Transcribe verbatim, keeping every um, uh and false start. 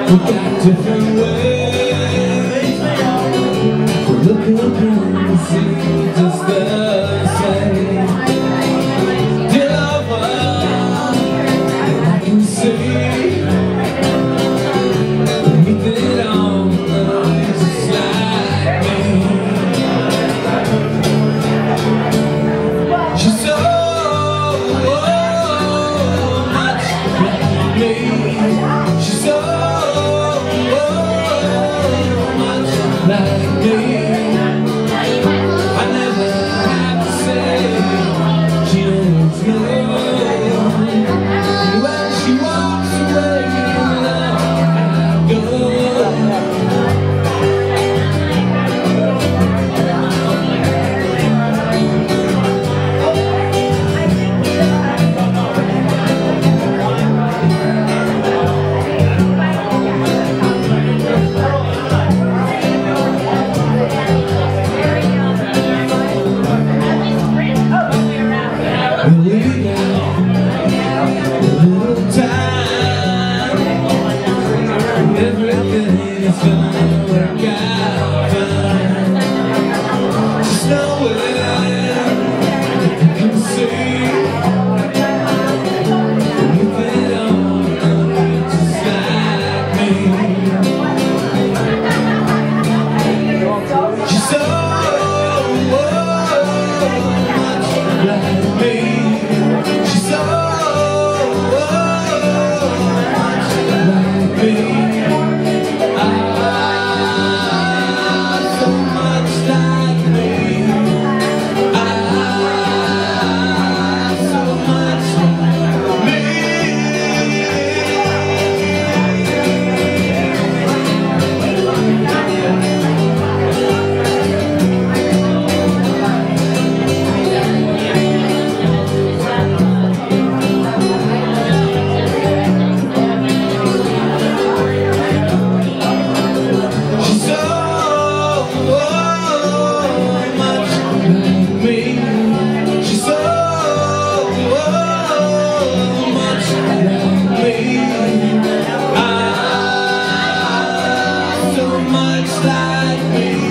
We got different ways. We look up and see just the same. Dear lover, I can see anything on us just like me. She's so much like me. She's so like me. I never have to say, she always knows. When she walks away, I go. Everything is gonna work out fine. Just know it, you can see. Anything on us just like me. She's so much like me. She's so much like me. Much like me.